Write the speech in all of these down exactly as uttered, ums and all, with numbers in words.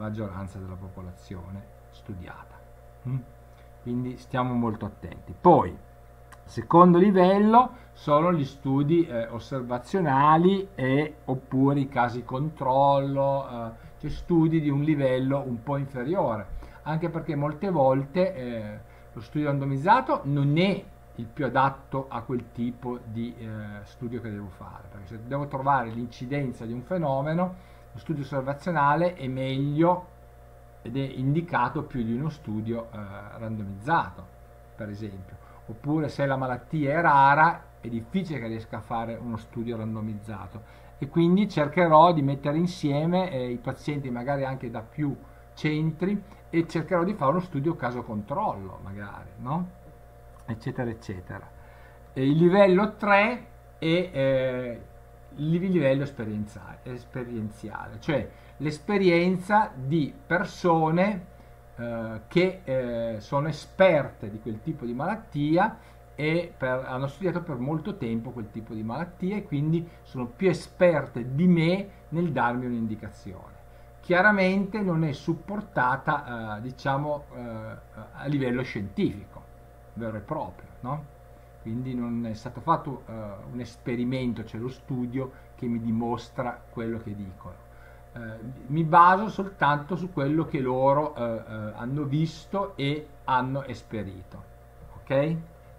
maggioranza della popolazione studiata. Mm? Quindi stiamo molto attenti. Poi, secondo livello sono gli studi eh, osservazionali e oppure i casi controllo, eh, cioè studi di un livello un po' inferiore, anche perché molte volte eh, lo studio randomizzato non è il più adatto a quel tipo di eh, studio che devo fare, perché se devo trovare l'incidenza di un fenomeno, lo studio osservazionale è meglio ed è indicato più di uno studio eh, randomizzato, per esempio. Oppure se la malattia è rara è difficile che riesca a fare uno studio randomizzato, e quindi cercherò di mettere insieme eh, i pazienti magari anche da più centri, e cercherò di fare uno studio caso controllo magari, no? Eccetera eccetera. E il livello tre è eh, il livello esperienziale, esperienziale, cioè l'esperienza di persone eh, che eh, sono esperte di quel tipo di malattia e per, hanno studiato per molto tempo quel tipo di malattia, e quindi sono più esperte di me nel darmi un'indicazione. Chiaramente non è supportata eh, diciamo eh, a livello scientifico vero e proprio, no? Quindi non è stato fatto uh, un esperimento, cioè lo studio che mi dimostra quello che dicono. Uh, mi baso soltanto su quello che loro uh, uh, hanno visto e hanno esperito. Ok?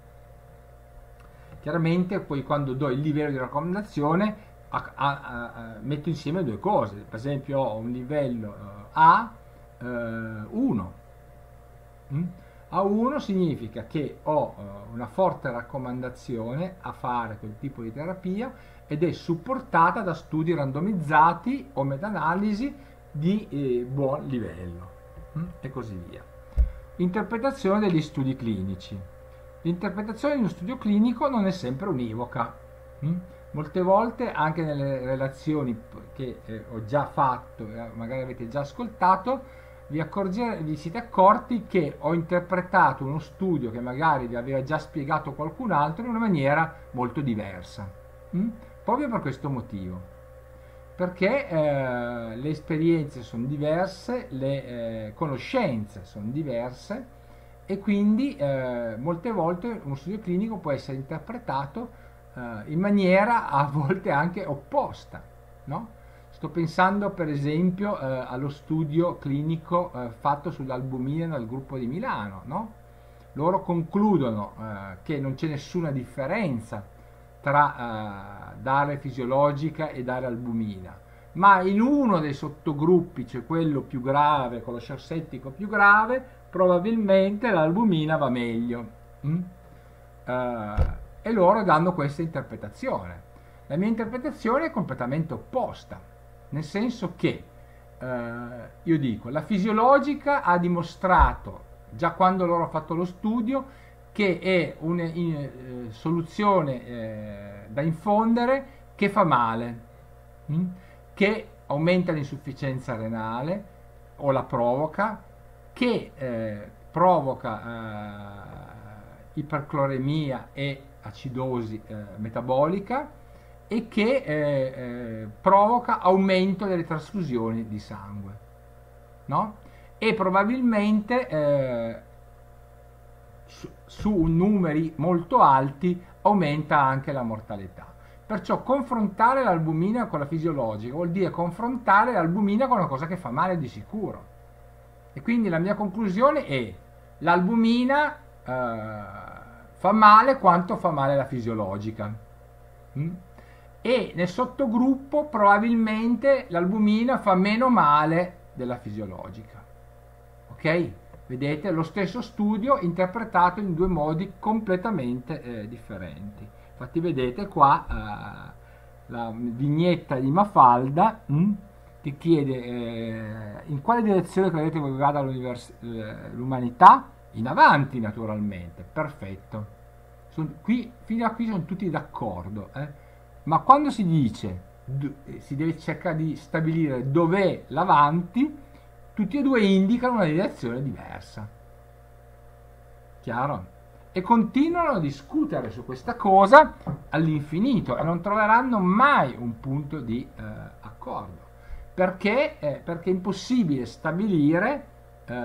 Chiaramente poi quando do il livello di raccomandazione a, a, a, a, metto insieme due cose. Per esempio ho un livello uh, A uno. Mm? A uno significa che ho uh, una forte raccomandazione a fare quel tipo di terapia ed è supportata da studi randomizzati o meta-analisi di eh, buon livello, mm? e così via. Interpretazione degli studi clinici. L'interpretazione di uno studio clinico non è sempre univoca. Mm? Molte volte anche nelle relazioni che eh, ho già fatto, eh, magari avete già ascoltato, Vi, vi siete accorti che ho interpretato uno studio che magari vi aveva già spiegato qualcun altro in una maniera molto diversa, mm? proprio per questo motivo, perché eh, le esperienze sono diverse, le eh, conoscenze sono diverse, e quindi eh, molte volte uno studio clinico può essere interpretato eh, in maniera a volte anche opposta, no? Sto pensando per esempio eh, allo studio clinico eh, fatto sull'albumina dal gruppo di Milano, no? Loro concludono eh, che non c'è nessuna differenza tra eh, dare fisiologica e dare albumina, ma in uno dei sottogruppi, cioè quello più grave, con lo short settico più grave, probabilmente l'albumina va meglio. Mm? Eh, e loro danno questa interpretazione. La mia interpretazione è completamente opposta. Nel senso che eh, io dico, la fisiologica ha dimostrato, già quando loro hanno fatto lo studio, che è una in, eh, soluzione eh, da infondere che fa male, mh? che aumenta l'insufficienza renale o la provoca, che eh, provoca eh, ipercloremia e acidosi eh, metabolica, e che eh, eh, provoca aumento delle trasfusioni di sangue, no? E probabilmente eh, su, su numeri molto alti aumenta anche la mortalità. Perciò confrontare l'albumina con la fisiologica vuol dire confrontare l'albumina con una cosa che fa male di sicuro. E quindi la mia conclusione è: l'albumina eh, fa male quanto fa male la fisiologica. Mm? E nel sottogruppo probabilmente l'albumina fa meno male della fisiologica. Ok? Vedete lo stesso studio interpretato in due modi completamente eh, differenti. Infatti vedete qua eh, la vignetta di Mafalda mh, che chiede eh, in quale direzione credete che vada l'umanità? In avanti, naturalmente. Perfetto. Sono, qui, fino a qui sono tutti d'accordo, eh? Ma quando si dice, si deve cercare di stabilire dov'è l'avanti, tutti e due indicano una direzione diversa. Chiaro? E continuano a discutere su questa cosa all'infinito e non troveranno mai un punto di eh, accordo. perché, eh, perché è impossibile stabilire eh,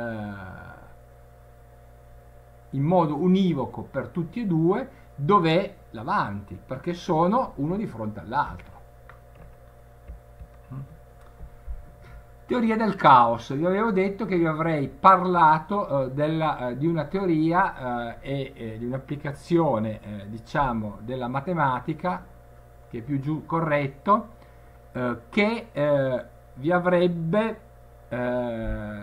in modo univoco per tutti e due dov'è l'avanti, perché sono uno di fronte all'altro. Teoria del caos. Vi avevo detto che vi avrei parlato eh, della, eh, di una teoria eh, e eh, di un'applicazione eh, diciamo della matematica, che è più giù corretto, eh, che eh, vi avrebbe eh,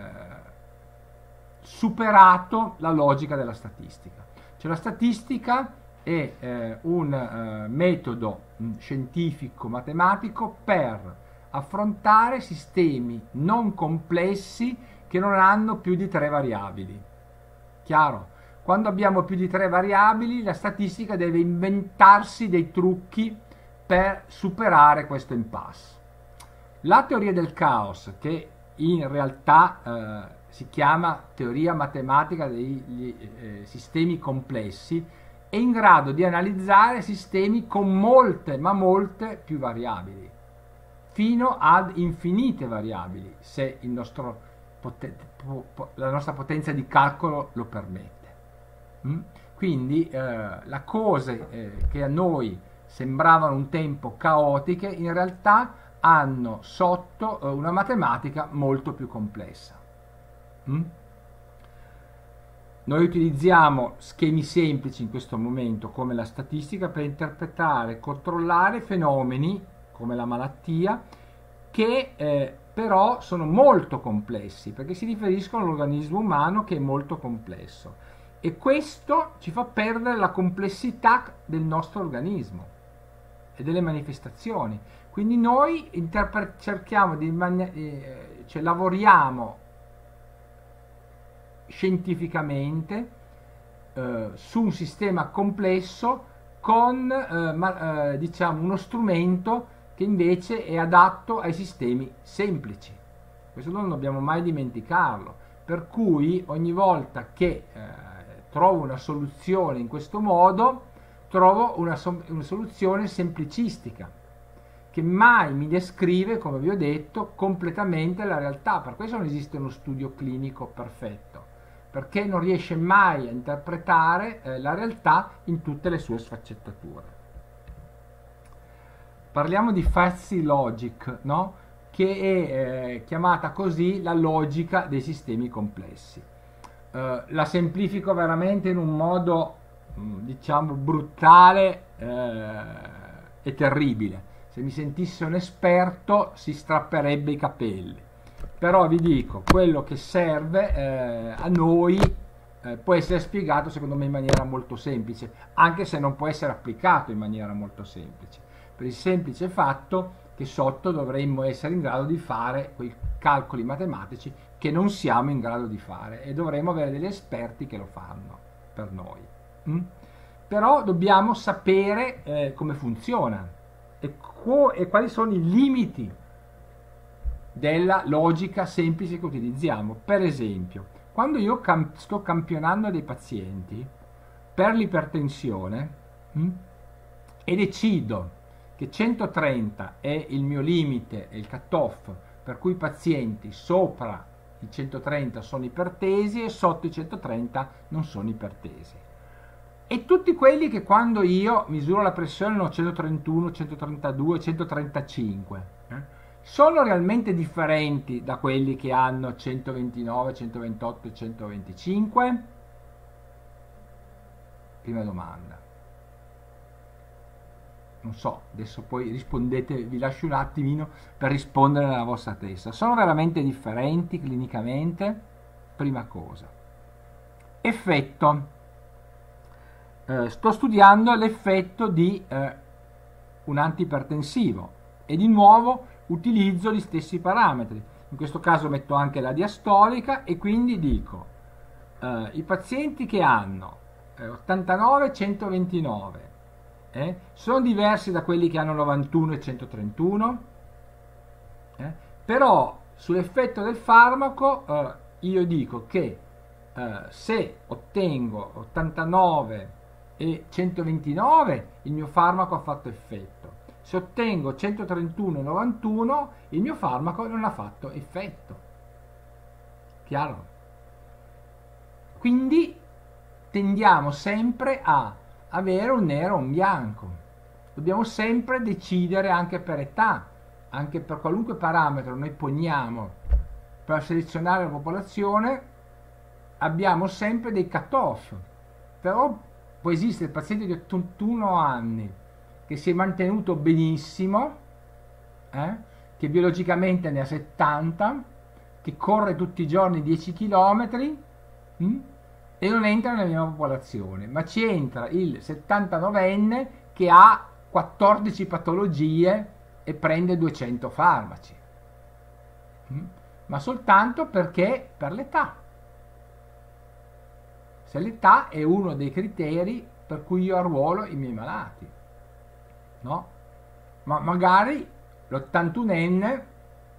superato la logica della statistica. Cioè la statistica è eh, un eh, metodo mh, scientifico matematico per affrontare sistemi non complessi che non hanno più di tre variabili. Chiaro? Quando abbiamo più di tre variabili, la statistica deve inventarsi dei trucchi per superare questo impasse. La teoria del caos, che in realtà eh, si chiama teoria matematica dei eh, sistemi complessi, è in grado di analizzare sistemi con molte, ma molte più variabili, fino ad infinite variabili, se il nostro poten- po- po- la nostra potenza di calcolo lo permette. Mm? Quindi eh, le cose eh, che a noi sembravano un tempo caotiche, in realtà hanno sotto eh, una matematica molto più complessa. Mm? Noi utilizziamo schemi semplici in questo momento, come la statistica, per interpretare e controllare fenomeni come la malattia, che eh, però sono molto complessi, perché si riferiscono all'organismo umano, che è molto complesso, e questo ci fa perdere la complessità del nostro organismo e delle manifestazioni. Quindi noi interpre- cerchiamo di mani- eh, cioè lavoriamo scientificamente eh, su un sistema complesso con eh, ma, eh, diciamo uno strumento che invece è adatto ai sistemi semplici. Questo non dobbiamo mai dimenticarlo, per cui ogni volta che eh, trovo una soluzione in questo modo, trovo una, so- una soluzione semplicistica, che mai mi descrive, come vi ho detto, completamente la realtà. Per questo non esiste uno studio clinico perfetto, perché non riesce mai a interpretare eh, la realtà in tutte le sue sfaccettature. Parliamo di fuzzy logic, no? Che è eh, chiamata così la logica dei sistemi complessi. Eh, la semplifico veramente in un modo, mh, diciamo, brutale eh, e terribile. Se mi sentisse un esperto si strapperebbe i capelli. Però vi dico, quello che serve eh, a noi eh, può essere spiegato secondo me in maniera molto semplice, anche se non può essere applicato in maniera molto semplice, per il semplice fatto che sotto dovremmo essere in grado di fare quei calcoli matematici che non siamo in grado di fare, e dovremmo avere degli esperti che lo fanno per noi. Mm? Però dobbiamo sapere eh, come funziona e, co- e quali sono i limiti della logica semplice che utilizziamo. Per esempio, quando io cam- sto campionando dei pazienti per l'ipertensione mh, e decido che centotrenta è il mio limite, è il cut-off, per cui i pazienti sopra i centotrenta sono ipertesi e sotto i centotrenta non sono ipertesi. E tutti quelli che quando io misuro la pressione hanno centotrentuno, centotrentadue, centotrentacinque, eh? sono realmente differenti da quelli che hanno centoventinove, centoventotto e centoventicinque? Prima domanda. Non so, adesso poi rispondete, vi lascio un attimino per rispondere nella vostra testa. Sono veramente differenti clinicamente? Prima cosa. Effetto. Eh, sto studiando l'effetto di eh, un antiipertensivo e di nuovo utilizzo gli stessi parametri. In questo caso metto anche la diastolica e quindi dico eh, i pazienti che hanno eh, ottantanove centoventinove eh, sono diversi da quelli che hanno novantuno e centotrentuno, eh? Però sull'effetto del farmaco eh, io dico che eh, se ottengo ottantanove e centoventinove il mio farmaco ha fatto effetto, Se ottengo centotrentuno virgola novantuno, il mio farmaco non ha fatto effetto. Chiaro? Quindi tendiamo sempre a avere un nero o un bianco. Dobbiamo sempre decidere anche per età, anche per qualunque parametro noi poniamo per selezionare la popolazione, abbiamo sempre dei cut-off. Però può esistere il paziente di ottantuno anni che si è mantenuto benissimo, eh, che biologicamente ne ha settanta, che corre tutti i giorni dieci chilometri hm, e non entra nella mia popolazione, ma ci entra il settantanovenne che ha quattordici patologie e prende duecento farmaci, hm, ma soltanto perché per l'età. Se l'età è uno dei criteri per cui io arruolo i miei malati, no? Ma magari l'ottantunenne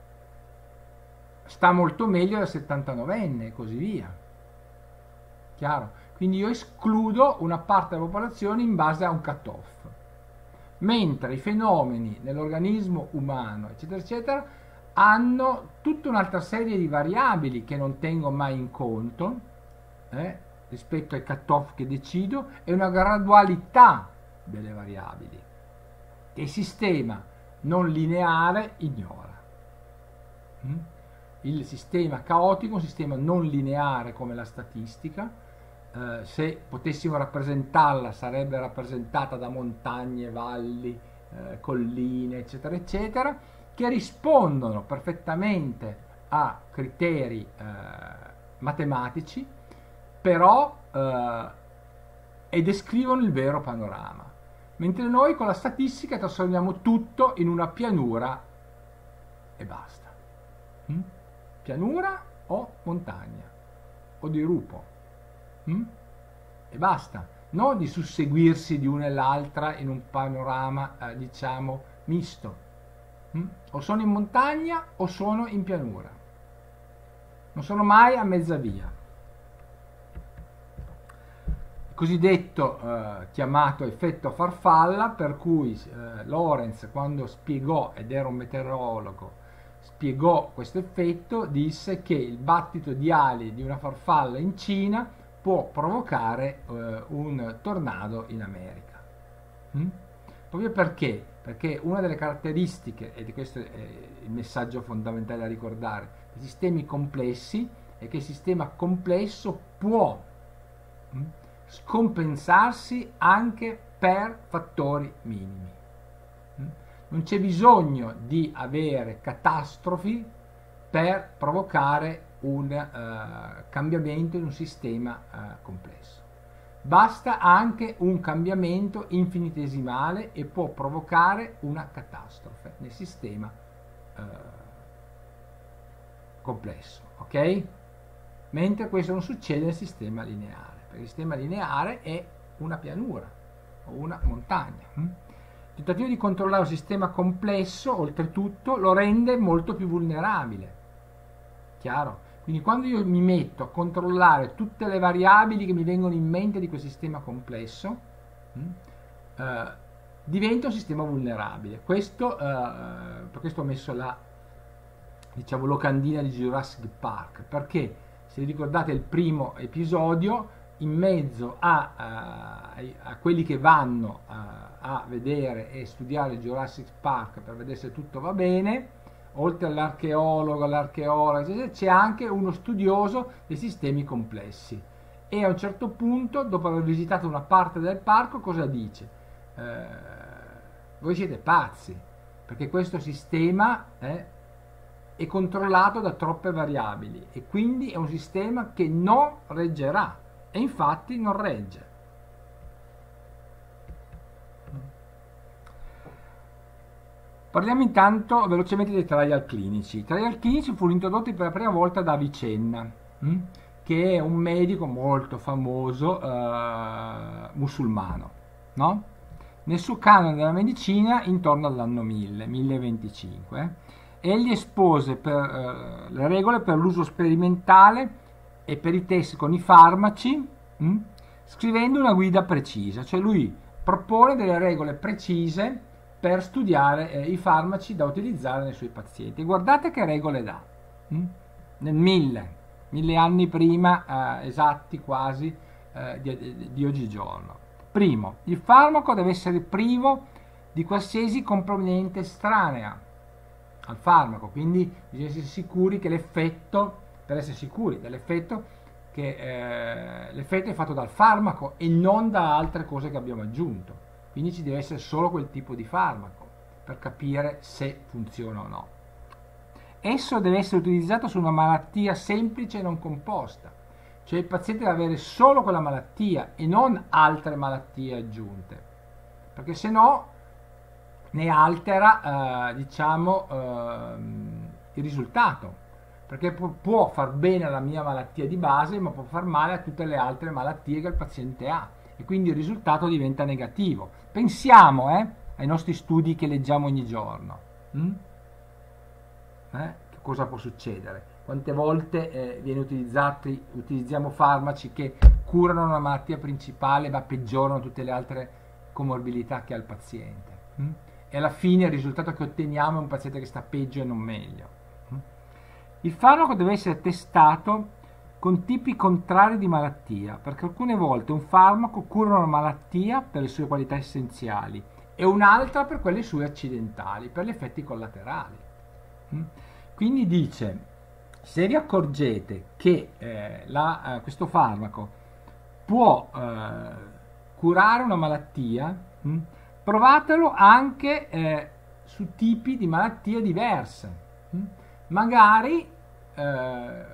sta molto meglio del settantanovenne e così via. Chiaro? Quindi io escludo una parte della popolazione in base a un cut-off. Mentre i fenomeni nell'organismo umano, eccetera, eccetera, hanno tutta un'altra serie di variabili che non tengo mai in conto, eh, rispetto ai cut-off che decido, e una gradualità delle variabili che il sistema non lineare ignora. Mm? Il sistema caotico, un sistema non lineare come la statistica, eh, se potessimo rappresentarla sarebbe rappresentata da montagne, valli, eh, colline, eccetera, eccetera, che rispondono perfettamente a criteri eh, matematici, però eh, e descrivono il vero panorama, mentre noi con la statistica trasformiamo tutto in una pianura e basta. Mm? Pianura o montagna o dirupo, mm? e basta, non di susseguirsi di una e l'altra in un panorama eh, diciamo misto. Mm? O sono in montagna o sono in pianura, non sono mai a mezza via. Cosiddetto eh, chiamato effetto farfalla, per cui eh, Lorenz, quando spiegò, ed era un meteorologo, spiegò questo effetto, disse che il battito di ali di una farfalla in Cina può provocare eh, un tornado in America. Mm? Proprio perché? Perché una delle caratteristiche, e questo è il messaggio fondamentale da ricordare, dei sistemi complessi, è che il sistema complesso può mm, scompensarsi anche per fattori minimi. Non c'è bisogno di avere catastrofi per provocare un uh, cambiamento in un sistema uh, complesso. Basta anche un cambiamento infinitesimale e può provocare una catastrofe nel sistema uh, complesso, ok? Mentre questo non succede nel sistema lineare. Il sistema lineare è una pianura o una montagna. Il tentativo di controllare un sistema complesso, oltretutto, lo rende molto più vulnerabile. Chiaro? Quindi quando io mi metto a controllare tutte le variabili che mi vengono in mente di quel sistema complesso, eh, diventa un sistema vulnerabile. Questo, eh, per questo ho messo la diciamo, locandina di Jurassic Park, perché se vi ricordate il primo episodio, in mezzo a, a, a quelli che vanno a, a vedere e studiare Jurassic Park per vedere se tutto va bene, oltre all'archeologo, all'archeologo, c'è anche uno studioso dei sistemi complessi, e a un certo punto, dopo aver visitato una parte del parco, cosa dice? Eh, voi siete pazzi, perché questo sistema eh, è controllato da troppe variabili e quindi è un sistema che non reggerà. E infatti non regge. Parliamo intanto velocemente dei trial clinici. I trial clinici furono introdotti per la prima volta da Avicenna, hm? che è un medico molto famoso eh, musulmano, no? Nel suo canone della medicina intorno all'anno mille, mille venticinque. Eh? Egli espose per, eh, le regole per l'uso sperimentale e per i test con i farmaci, mh, scrivendo una guida precisa, cioè lui propone delle regole precise per studiare eh, i farmaci da utilizzare nei suoi pazienti. Guardate che regole dà. Mm? Nel mille, mille anni prima, eh, esatti quasi, eh, di, di oggigiorno. Primo, il farmaco deve essere privo di qualsiasi componente estranea al farmaco, quindi bisogna essere sicuri che l'effetto, per essere sicuri dell'effetto, che eh, l'effetto è fatto dal farmaco e non da altre cose che abbiamo aggiunto. Quindi ci deve essere solo quel tipo di farmaco per capire se funziona o no. Esso deve essere utilizzato su una malattia semplice e non composta, cioè il paziente deve avere solo quella malattia e non altre malattie aggiunte, perché se no ne altera eh, diciamo eh, il risultato, perché può, può far bene alla mia malattia di base, ma può far male a tutte le altre malattie che il paziente ha, e quindi il risultato diventa negativo. Pensiamo eh, ai nostri studi che leggiamo ogni giorno. Mm? Eh? Che cosa può succedere? Quante volte eh, viene utilizzati, utilizziamo farmaci che curano una malattia principale ma peggiorano tutte le altre comorbilità che ha il paziente. Mm? E alla fine il risultato che otteniamo è un paziente che sta peggio e non meglio. Mm? Il farmaco deve essere testato con tipi contrari di malattia, perché alcune volte un farmaco cura una malattia per le sue qualità essenziali e un'altra per quelle sue accidentali, per gli effetti collaterali. Mm? Quindi dice, se vi accorgete che eh, la, eh, questo farmaco può eh, curare una malattia, mh, provatelo anche eh, su tipi di malattie diverse. Mh? Magari eh,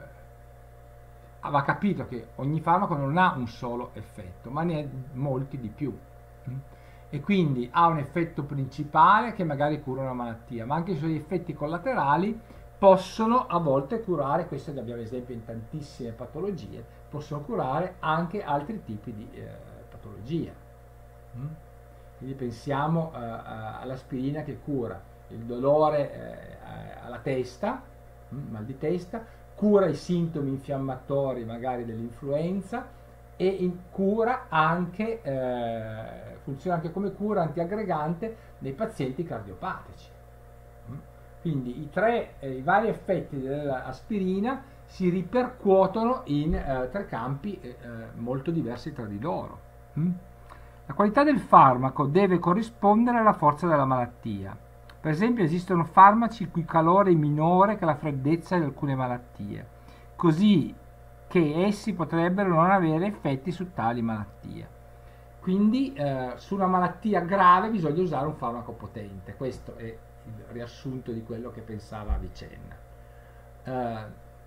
va capito che ogni farmaco non ha un solo effetto, ma ne ha molti di più. Mh? E quindi ha un effetto principale che magari cura una malattia, ma anche i suoi effetti collaterali possono a volte curare, questo ne abbiamo esempio in tantissime patologie, possono curare anche altri tipi di eh, patologie. Mm? Quindi pensiamo eh, all'aspirina che cura il dolore eh, alla testa, mm, mal di testa, cura i sintomi infiammatori magari dell'influenza e in cura anche, eh, funziona anche come cura antiaggregante nei pazienti cardiopatici. Quindi i, tre, eh, i vari effetti dell'aspirina si ripercuotono in eh, tre campi eh, molto diversi tra di loro. Mm? La qualità del farmaco deve corrispondere alla forza della malattia. Per esempio esistono farmaci il cui calore è minore che la freddezza di alcune malattie, così che essi potrebbero non avere effetti su tali malattie. Quindi eh, su una malattia grave bisogna usare un farmaco potente. Questo è il riassunto di quello che pensava Avicenna. Eh,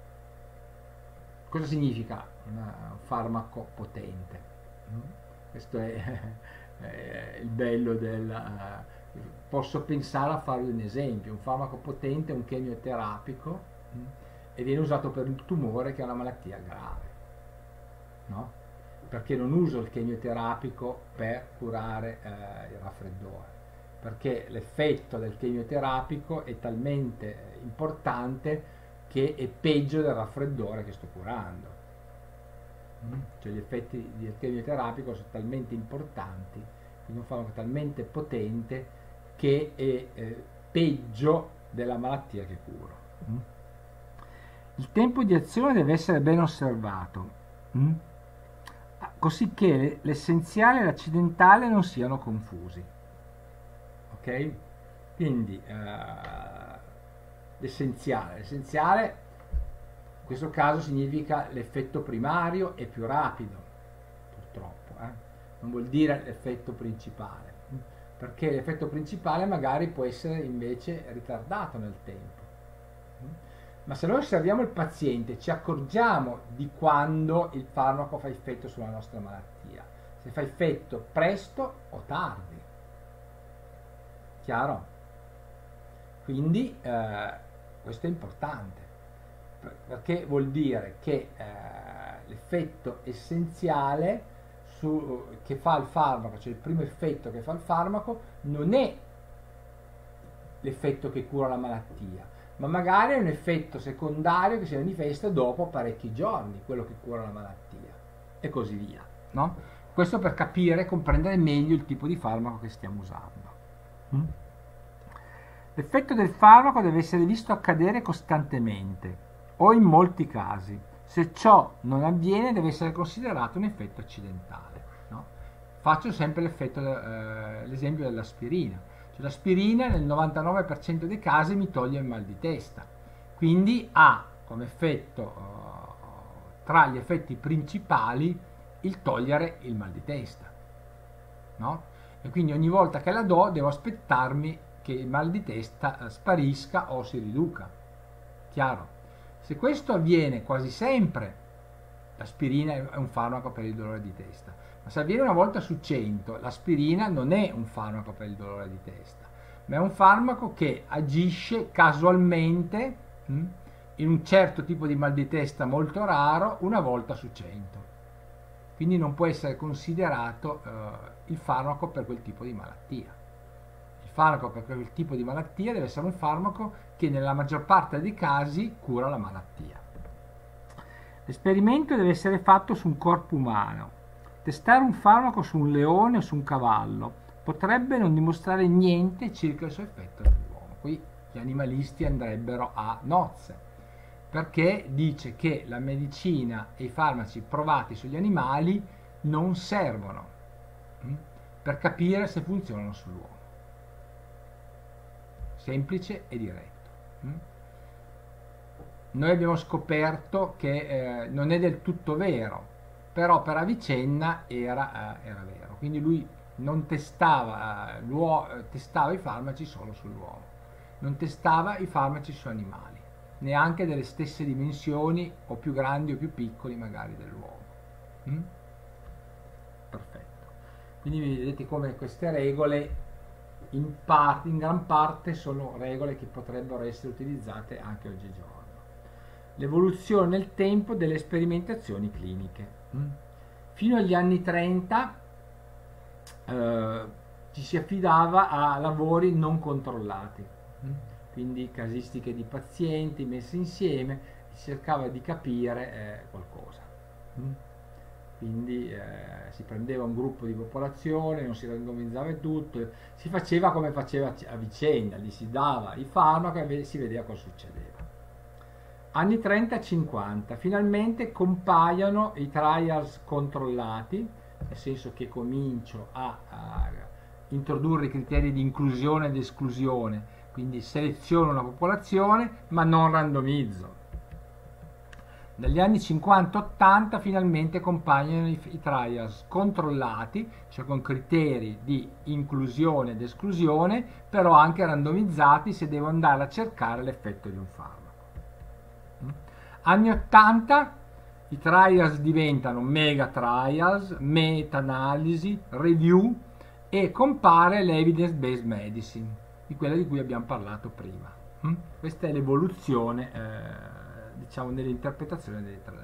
cosa significa un farmaco potente? Mm? Questo è, è il bello del... Uh, posso pensare a farvi un esempio. Un farmaco potente è un chemioterapico mm? e viene usato per il tumore che è una malattia grave, no? Perché non uso il chemioterapico per curare eh, il raffreddore, perché l'effetto del chemioterapico è talmente importante che è peggio del raffreddore che sto curando. Mm? Cioè gli effetti del chemioterapico sono talmente importanti, quindi un farmaco talmente potente che è eh, peggio della malattia che curo. Mm? Il tempo di azione deve essere ben osservato, mm? così che l'essenziale e l'accidentale non siano confusi. Ok? Quindi eh, l'essenziale, l'essenziale in questo caso significa l'effetto primario e più rapido, purtroppo, eh? Non vuol dire l'effetto principale, perché l'effetto principale magari può essere invece ritardato nel tempo. Ma se noi osserviamo il paziente ci accorgiamo di quando il farmaco fa effetto sulla nostra malattia, se fa effetto presto o tardi. Chiaro? Quindi eh, questo è importante, perché vuol dire che eh, l'effetto essenziale su, che fa il farmaco, cioè il primo effetto che fa il farmaco, non è l'effetto che cura la malattia, ma magari è un effetto secondario che si manifesta dopo parecchi giorni, quello che cura la malattia, e così via, no? Questo per capire e comprendere meglio il tipo di farmaco che stiamo usando. Mm? L'effetto del farmaco deve essere visto accadere costantemente o in molti casi. Se ciò non avviene deve essere considerato un effetto accidentale. No? Faccio sempre l'effetto, eh, l'esempio dell'aspirina. Cioè, l'aspirina nel novantanove per cento dei casi mi toglie il mal di testa, quindi ha come effetto, eh, tra gli effetti principali, il togliere il mal di testa. No? E quindi ogni volta che la do devo aspettarmi che il mal di testa sparisca o si riduca. Chiaro? Se questo avviene quasi sempre, l'aspirina è un farmaco per il dolore di testa, ma se avviene una volta su cento, l'aspirina non è un farmaco per il dolore di testa, ma è un farmaco che agisce casualmente mh, in un certo tipo di mal di testa molto raro una volta su cento. Quindi non può essere considerato eh, il farmaco per quel tipo di malattia. Il farmaco per quel tipo di malattia deve essere un farmaco che nella maggior parte dei casi cura la malattia. L'esperimento deve essere fatto su un corpo umano. Testare un farmaco su un leone o su un cavallo potrebbe non dimostrare niente circa il suo effetto sull'uomo. Qui gli animalisti andrebbero a nozze, perché dice che la medicina e i farmaci provati sugli animali non servono hm, per capire se funzionano sull'uomo. Semplice e diretto. Hm? Noi abbiamo scoperto che eh, non è del tutto vero, però per Avicenna era, eh, era vero. Quindi lui non testava, eh, testava i farmaci solo sull'uomo, non testava i farmaci su animali, neanche delle stesse dimensioni o più grandi o più piccoli magari dell'uomo. Mm? Perfetto. Quindi vedete come queste regole in, parte, in gran parte sono regole che potrebbero essere utilizzate anche oggigiorno. L'evoluzione nel tempo delle sperimentazioni cliniche. Mm? Fino agli anni trenta eh, ci si affidava a lavori non controllati. Mm? Quindi casistiche di pazienti messe insieme, si cercava di capire eh, qualcosa. Mm? Quindi eh, si prendeva un gruppo di popolazione, non si randomizzava tutto, si faceva come faceva Avicenna, gli si dava i farmaci e si vedeva cosa succedeva. Anni trenta cinquanta, finalmente compaiono i trials controllati, nel senso che comincio a, a introdurre i criteri di inclusione ed esclusione, quindi seleziono una popolazione ma non randomizzo. Negli anni cinquanta ottanta finalmente compaiono i, i trials controllati, cioè con criteri di inclusione ed esclusione, però anche randomizzati se devo andare a cercare l'effetto di un farmaco. Anni ottanta i trials diventano mega trials, meta-analisi, review e compare l'evidence based medicine, di quella di cui abbiamo parlato prima. Mm? Questa è l'evoluzione eh, diciamo nell'interpretazione delle trial.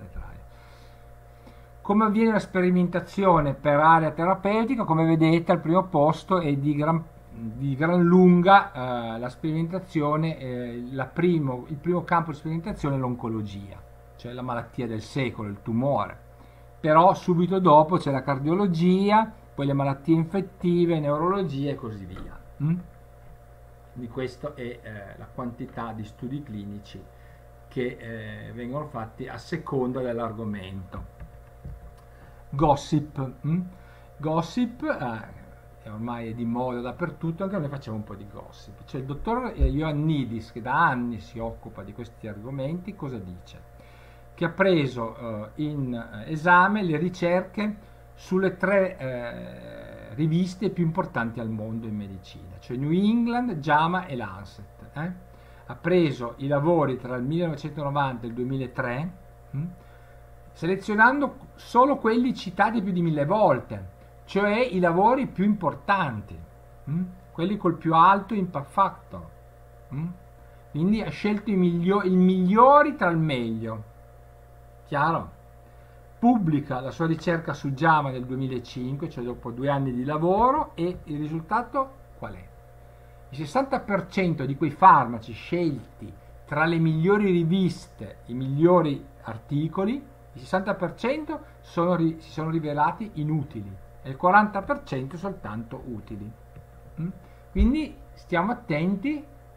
Come avviene la sperimentazione per area terapeutica? Come vedete al primo posto è di gran, di gran lunga eh, la sperimentazione, eh, la primo, il primo campo di sperimentazione è l'oncologia, cioè la malattia del secolo, il tumore. Però subito dopo c'è la cardiologia, poi le malattie infettive, neurologia e così via. Mm? Di questo è eh, la quantità di studi clinici che eh, vengono fatti a seconda dell'argomento. Gossip. Mm? Gossip eh, ormai è di moda dappertutto, anche noi facciamo un po' di gossip. C'è il dottor Ioannidis che da anni si occupa di questi argomenti. Cosa dice? Che ha preso eh, in esame le ricerche sulle tre eh, riviste più importanti al mondo in medicina, cioè New England, JAMA e Lancet. Eh? Ha preso i lavori tra il millenovecentonovanta e il duemilatré, hm? selezionando solo quelli citati più di mille volte, cioè i lavori più importanti, hm? quelli col più alto impact factor. Hm? Quindi ha scelto i, migliori, i migliori tra il meglio. Chiaro? Pubblica la sua ricerca su JAMA nel duemilacinque, cioè dopo due anni di lavoro, e il risultato qual è? Il sessanta per cento di quei farmaci scelti tra le migliori riviste, i migliori articoli, il sessanta per cento sono, si sono rivelati inutili e il quaranta per cento soltanto utili. Mm? Quindi stiamo attenti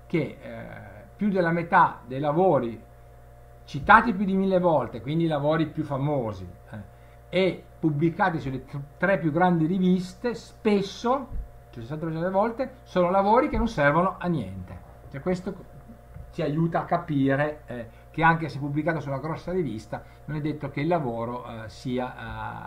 che eh, più della metà dei lavori citati più di mille volte, quindi i lavori più famosi, eh, e pubblicati sulle t- tre più grandi riviste, spesso, cioè sessanta per cento delle volte, sono lavori che non servono a niente. Cioè questo ci aiuta a capire eh, che anche se pubblicato su una grossa rivista, non è detto che il lavoro eh, sia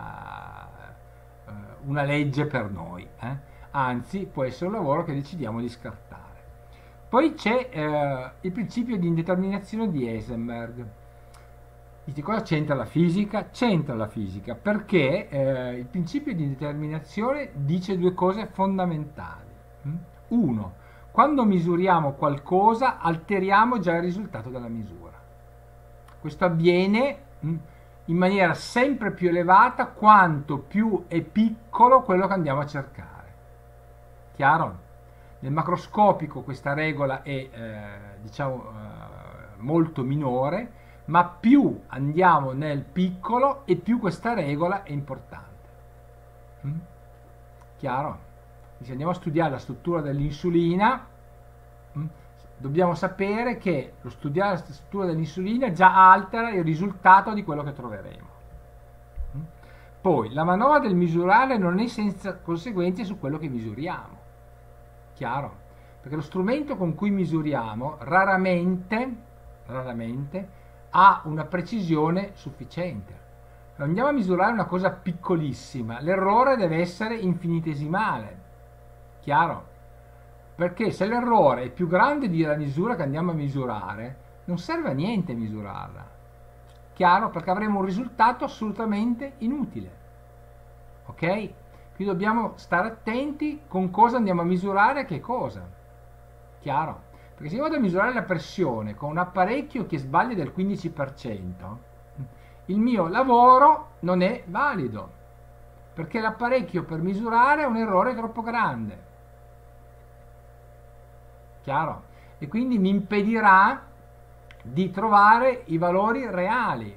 eh, una legge per noi, eh? Anzi può essere un lavoro che decidiamo di scartare. Poi c'è eh, il principio di indeterminazione di Heisenberg. Dici, cosa c'entra la fisica? C'entra la fisica perché eh, il principio di indeterminazione dice due cose fondamentali. Uno, quando misuriamo qualcosa alteriamo già il risultato della misura. Questo avviene mh, in maniera sempre più elevata quanto più è piccolo quello che andiamo a cercare. Chiaro? Nel macroscopico questa regola è eh, diciamo eh, molto minore, ma più andiamo nel piccolo e più questa regola è importante. Mm? Chiaro? Se andiamo a studiare la struttura dell'insulina, mm, dobbiamo sapere che lo studiare la struttura dell'insulina già altera il risultato di quello che troveremo. Mm? Poi, la manovra del misurare non è senza conseguenze su quello che misuriamo. Chiaro? Perché lo strumento con cui misuriamo raramente, raramente ha una precisione sufficiente. Andiamo a misurare una cosa piccolissima, l'errore deve essere infinitesimale. Chiaro? Perché se l'errore è più grande di la misura che andiamo a misurare, non serve a niente misurarla. Chiaro? Perché avremo un risultato assolutamente inutile. Ok? Quindi dobbiamo stare attenti con cosa andiamo a misurare e che cosa. Chiaro? Perché se io vado a misurare la pressione con un apparecchio che sbaglia del quindici per cento, il mio lavoro non è valido. Perché l'apparecchio per misurare ha un errore troppo grande. Chiaro? E quindi mi impedirà di trovare i valori reali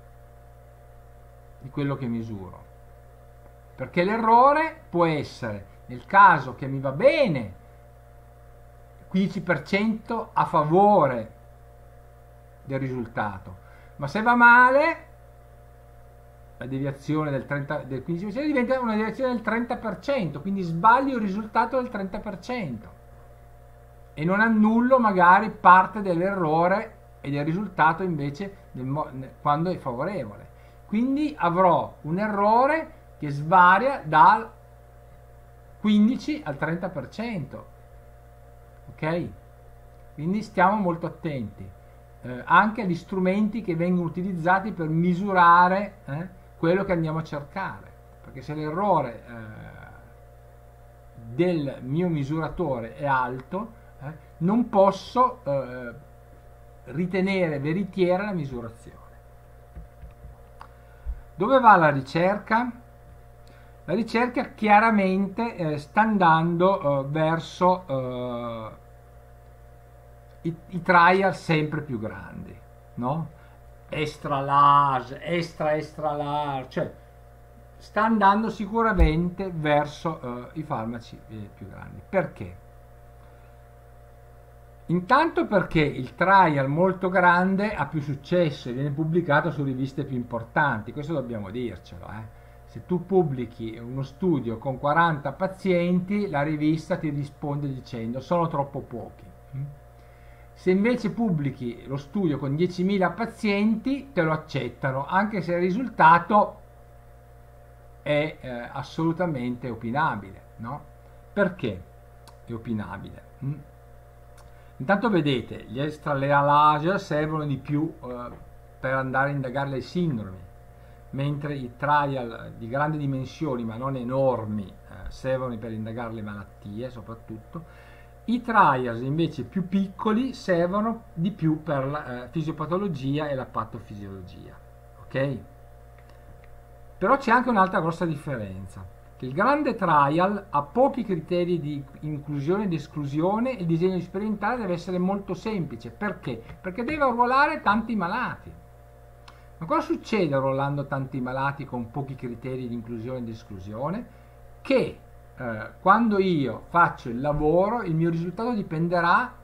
di quello che misuro. Perché l'errore può essere, nel caso che mi va bene, quindici per cento a favore del risultato, ma se va male, la deviazione del, trenta, del quindici per cento diventa una deviazione del trenta per cento, quindi sbaglio il risultato del trenta per cento e non annullo magari parte dell'errore e del risultato invece del, quando è favorevole. Quindi avrò un errore che svaria dal quindici al trenta per cento. Ok? Quindi stiamo molto attenti eh, anche agli strumenti che vengono utilizzati per misurare eh, quello che andiamo a cercare, perché se l'errore eh, del mio misuratore è alto, eh, non posso eh, ritenere veritiera la misurazione. Dove va la ricerca? La ricerca chiaramente eh, sta andando eh, verso eh, i, i trial sempre più grandi, no? Extra large, extra extra large, cioè sta andando sicuramente verso eh, i farmaci eh, più grandi. Perché? Intanto perché il trial molto grande ha più successo e viene pubblicato su riviste più importanti, questo dobbiamo dircelo, eh. Se tu pubblichi uno studio con quaranta pazienti, la rivista ti risponde dicendo sono troppo pochi. Se invece pubblichi lo studio con diecimila pazienti, te lo accettano, anche se il risultato è eh, assolutamente opinabile, no? Perché è opinabile? Mm? Intanto vedete, gli extralealager servono di più eh, per andare a indagare le sindromi, mentre i trial di grandi dimensioni ma non enormi eh, servono per indagare le malattie soprattutto. I trials invece più piccoli servono di più per la eh, fisiopatologia e la patofisiologia. Ok? Però c'è anche un'altra grossa differenza, che il grande trial ha pochi criteri di inclusione ed esclusione e il disegno sperimentale deve essere molto semplice. Perché? Perché deve arruolare tanti malati. Ma cosa succede arruolando tanti malati con pochi criteri di inclusione ed esclusione? Che eh, quando io faccio il lavoro il mio risultato dipenderà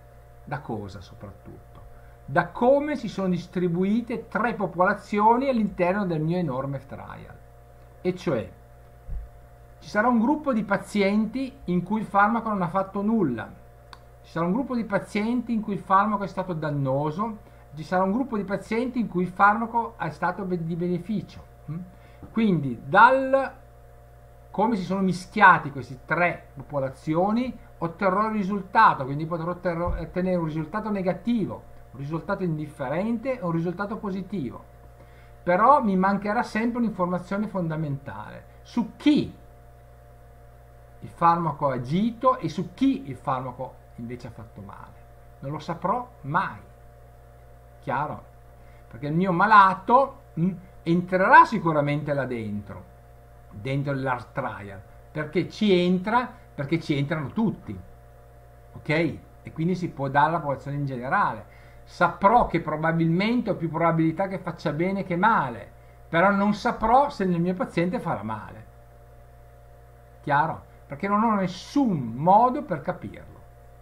Da cosa soprattutto? Da come si sono distribuite tre popolazioni all'interno del mio enorme trial. E cioè, ci sarà un gruppo di pazienti in cui il farmaco non ha fatto nulla, ci sarà un gruppo di pazienti in cui il farmaco è stato dannoso, ci sarà un gruppo di pazienti in cui il farmaco è stato di beneficio. Quindi dal come si sono mischiati queste tre popolazioni otterrò il risultato, quindi potrò ottenere un risultato negativo, un risultato indifferente o un risultato positivo. Però mi mancherà sempre un'informazione fondamentale su chi il farmaco ha agito e su chi il farmaco invece ha fatto male. Non lo saprò mai. Chiaro? Perché il mio malato mh, entrerà sicuramente là dentro, dentro l'art trial, perché ci entra, perché ci entrano tutti. Ok? E quindi si può dare alla popolazione in generale. Saprò che probabilmente ho più probabilità che faccia bene che male, però non saprò se nel mio paziente farà male. Chiaro? Perché non ho nessun modo per capirlo.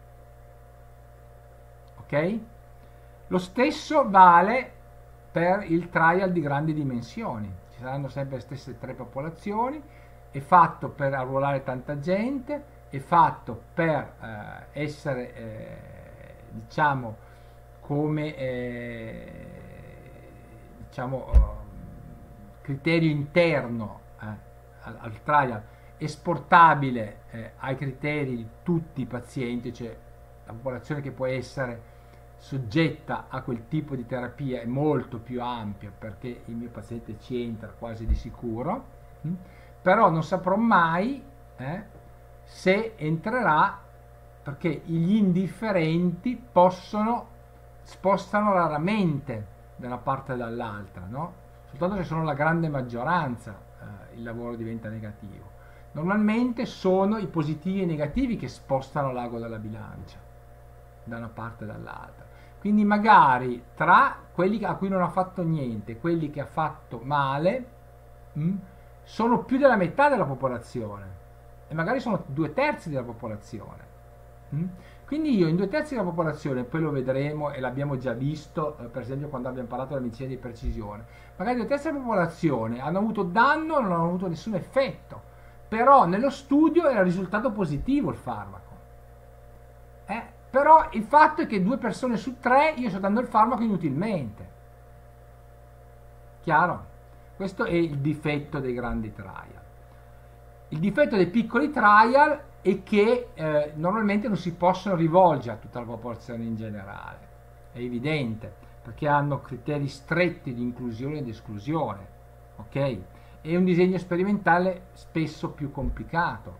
Ok? Lo stesso vale per il trial di grandi dimensioni. Ci saranno sempre le stesse tre popolazioni, è fatto per arruolare tanta gente, è fatto per eh, essere, eh, diciamo, come eh, diciamo, uh, criterio interno eh, al, al trial, esportabile eh, ai criteri di tutti i pazienti, cioè la popolazione che può essere soggetta a quel tipo di terapia è molto più ampia, perché il mio paziente ci entra quasi di sicuro, hm? Però non saprò mai eh, se entrerà, perché gli indifferenti possono spostano raramente da una parte o dall'altra, no? Soltanto se sono la grande maggioranza eh, il lavoro diventa negativo. Normalmente sono i positivi e i negativi che spostano l'ago della bilancia da una parte e dall'altra. Quindi magari tra quelli a cui non ha fatto niente e quelli che ha fatto male mh, sono più della metà della popolazione e magari sono due terzi della popolazione. Mh? Quindi io in due terzi della popolazione, poi lo vedremo e l'abbiamo già visto eh, per esempio quando abbiamo parlato della medicina di precisione, magari due terzi della popolazione hanno avuto danno e non hanno avuto nessun effetto, però nello studio era risultato positivo il farmaco. Eh? Però il fatto è che due persone su tre io sto dando il farmaco inutilmente. Chiaro? Questo è il difetto dei grandi trial. Il difetto dei piccoli trial è che eh, normalmente non si possono rivolgere a tutta la popolazione in generale. È evidente, perché hanno criteri stretti di inclusione ed esclusione. Ok? È un disegno sperimentale spesso più complicato,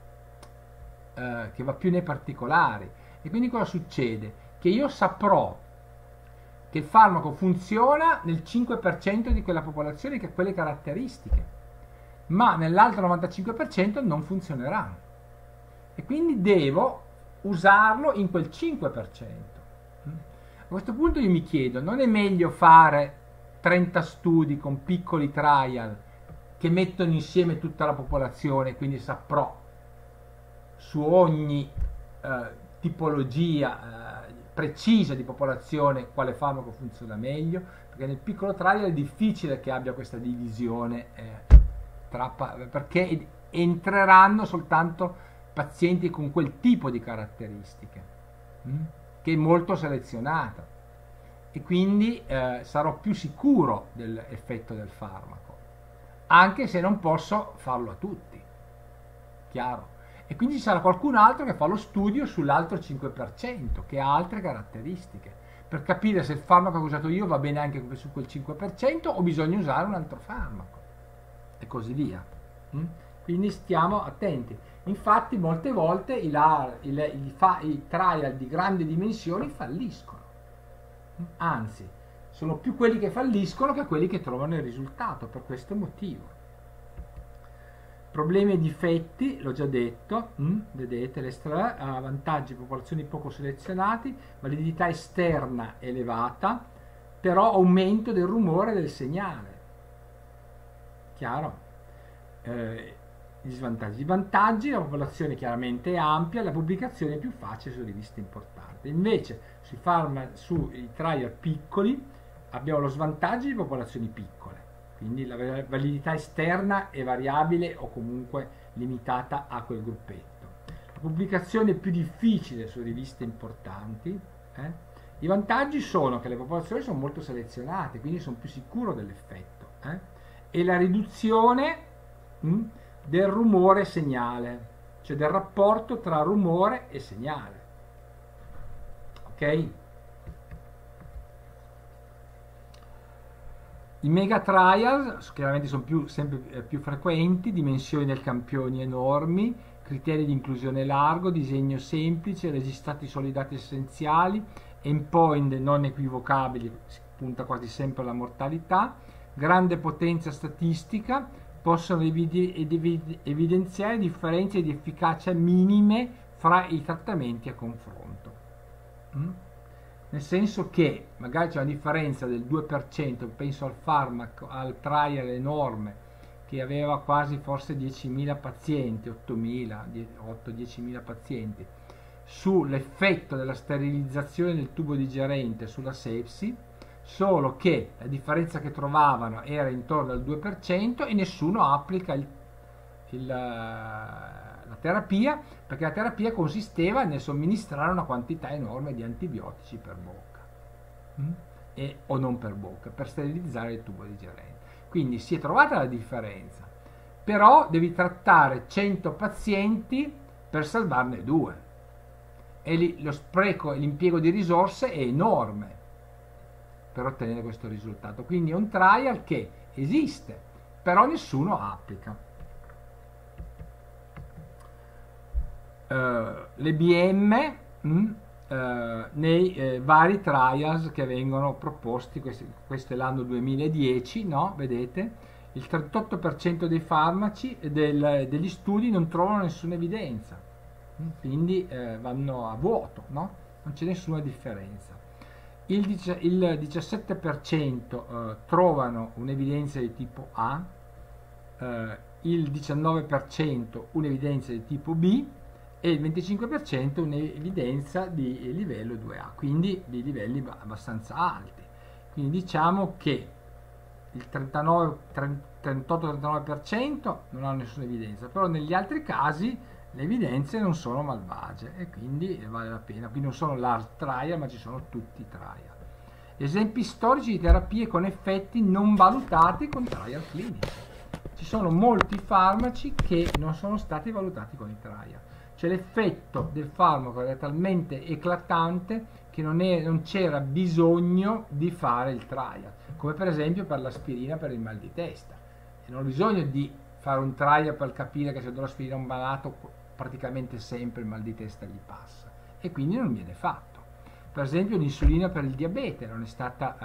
eh, che va più nei particolari. E quindi cosa succede? Che io saprò che il farmaco funziona nel cinque per cento di quella popolazione che ha quelle caratteristiche, ma nell'altro novantacinque per cento non funzionerà. E quindi devo usarlo in quel cinque per cento. A questo punto io mi chiedo, non è meglio fare trenta studi con piccoli trial che mettono insieme tutta la popolazione, quindi saprò su ogni eh, tipologia eh, precisa di popolazione quale farmaco funziona meglio, perché nel piccolo trial è difficile che abbia questa divisione eh, tra, perché entreranno soltanto pazienti con quel tipo di caratteristiche mh? che è molto selezionata, e quindi eh, sarò più sicuro dell'effetto del farmaco, anche se non posso farlo a tutti, chiaro? E quindi ci sarà qualcun altro che fa lo studio sull'altro cinque per cento che ha altre caratteristiche, per capire se il farmaco che ho usato io va bene anche su quel cinque per cento o bisogna usare un altro farmaco e così via. Mm? Quindi stiamo attenti. Infatti molte volte i, la, i, i, fa, i trial di grandi dimensioni falliscono, anzi sono più quelli che falliscono che quelli che trovano il risultato, per questo motivo. Problemi e difetti, l'ho già detto, mm, vedete, l'estra ha vantaggi, popolazioni poco selezionate, validità esterna elevata, però aumento del rumore del segnale. Chiaro? Eh, gli svantaggi. I vantaggi: la popolazione chiaramente è ampia, la pubblicazione è più facile su riviste importanti. Invece sui, farma, sui trial piccoli abbiamo lo svantaggio di popolazioni piccole, quindi la validità esterna è variabile o comunque limitata a quel gruppetto. La pubblicazione è più difficile su riviste importanti. Eh? I vantaggi sono che le popolazioni sono molto selezionate, quindi sono più sicuro dell'effetto. Eh? E la riduzione mh, del rumore segnale, cioè del rapporto tra rumore e segnale. Ok? I mega trial chiaramente sono più, sempre più frequenti, dimensioni del campioni enormi, criteri di inclusione largo, disegno semplice, registrati solo i dati essenziali, endpoint non equivocabili, si punta quasi sempre alla mortalità, grande potenza statistica, possono evidenziare differenze di efficacia minime fra i trattamenti a confronto. Mm? Nel senso che magari c'è una differenza del due per cento, penso al farmaco, al trial enorme, che aveva quasi forse diecimila pazienti, ottomila, otto diecimila pazienti, sull'effetto della sterilizzazione del tubo digerente sulla sepsi, solo che la differenza che trovavano era intorno al due per cento e nessuno applica il, il, la terapia, perché la terapia consisteva nel somministrare una quantità enorme di antibiotici per bocca mm? e, o non per bocca, per sterilizzare il tubo digerente. Quindi si è trovata la differenza, però devi trattare cento pazienti per salvarne due e lì lo spreco e l'impiego di risorse è enorme per ottenere questo risultato. Quindi è un trial che esiste, però nessuno applica. Uh, le B M mh, uh, nei eh, vari trials che vengono proposti, questi, questo è l'anno duemiladieci, no? Vedete? Il trentotto per cento dei farmaci del, degli studi non trovano nessuna evidenza, mh, quindi eh, vanno a vuoto, no? Non c'è nessuna differenza. Il, il diciassette per cento eh, trovano un'evidenza di tipo A, eh, il diciannove per cento un'evidenza di tipo B e il venticinque per cento un'evidenza di livello due A, quindi di livelli abbastanza alti. Quindi diciamo che il trentotto trentanove per cento non hanno nessuna evidenza, però negli altri casi le evidenze non sono malvagie e quindi vale la pena. Qui non sono l'hard trial, ma ci sono tutti i trial. Esempi storici di terapie con effetti non valutati con trial clinici. Ci sono molti farmaci che non sono stati valutati con i trial. Cioè l'effetto del farmaco era talmente eclatante che non, è, non c'era bisogno di fare il trial, come per esempio per l'aspirina per il mal di testa. E non ho bisogno di fare un trial per capire che se do l'aspirina a un malato praticamente sempre il mal di testa gli passa, e quindi non viene fatto. Per esempio l'insulina per il diabete non è stata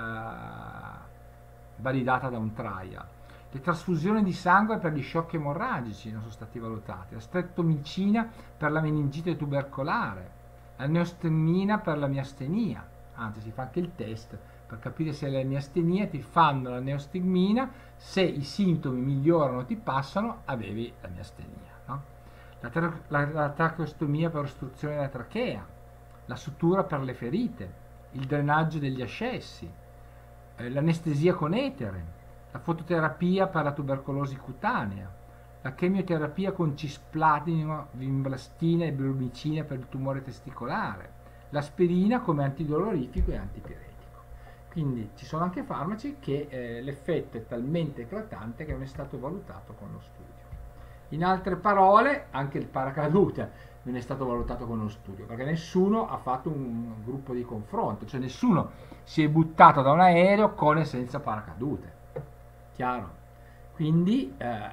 uh, validata da un trial. Le trasfusioni di sangue per gli shock emorragici non sono stati valutati. La streptomicina per la meningite tubercolare, la neostigmina per la miastenia, anzi si fa anche il test per capire se è la miastenia, ti fanno la neostigmina, se i sintomi migliorano ti passano, avevi la miastenia, no? La, tra- la, la tracheostomia per ostruzione della trachea, la sutura per le ferite, il drenaggio degli ascessi, eh, l'anestesia con etere, la fototerapia per la tubercolosi cutanea, la chemioterapia con cisplatino, vinblastina e bromicina per il tumore testicolare, l'aspirina come antidolorifico e antipiretico. Quindi ci sono anche farmaci che eh, l'effetto è talmente eclatante che non è stato valutato con lo studio. In altre parole, anche il paracadute non è stato valutato con lo studio, perché nessuno ha fatto un gruppo di confronto, cioè nessuno si è buttato da un aereo con e senza paracadute. Chiaro? Quindi eh,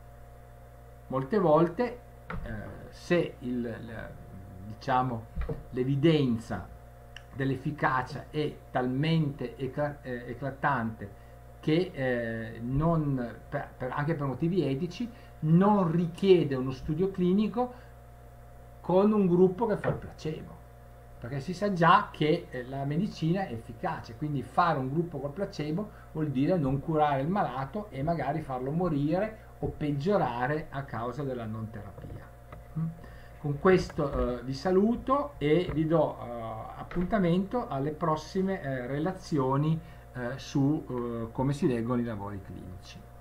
molte volte eh, se il, il, diciamo, l'evidenza dell'efficacia è talmente ecla, eh, eclatante che eh, non, per, per, anche per motivi etici non richiede uno studio clinico con un gruppo che fa il placebo, perché si sa già che eh, la medicina è efficace, quindi fare un gruppo col placebo vuol dire non curare il malato e magari farlo morire o peggiorare a causa della non terapia. Con questo eh, vi saluto e vi do eh, appuntamento alle prossime eh, relazioni eh, su eh, come si leggono i lavori clinici.